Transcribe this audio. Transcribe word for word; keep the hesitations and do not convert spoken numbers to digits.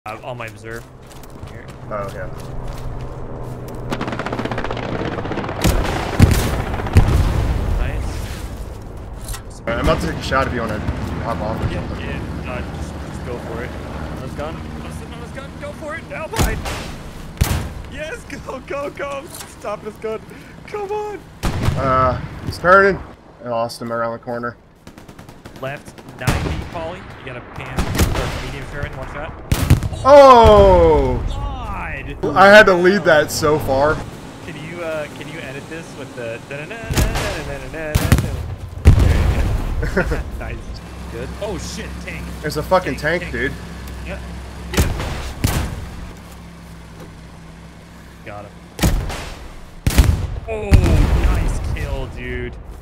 Uh, on my observe. Here. Oh, yeah. Nice. Alright, I'm about to take a shot if you want to hop off or Yeah, something. yeah. Uh, just, just go for it. Let's gun. Let's sit on this gun. Go for it. Alpine. Yes, go, go, go. Stop this gun. Come on. Uh, he's turning. I lost him around the corner. Left ninety, Polly. You got a pan or medium turn. One shot. Oh! God. I had to lead that so far. Can you uh can you edit this with the nice. Good. Oh shit, tank. There's a fucking tank, tank, tank. dude. Yeah. Yeah. Got him. Oh, nice kill, dude.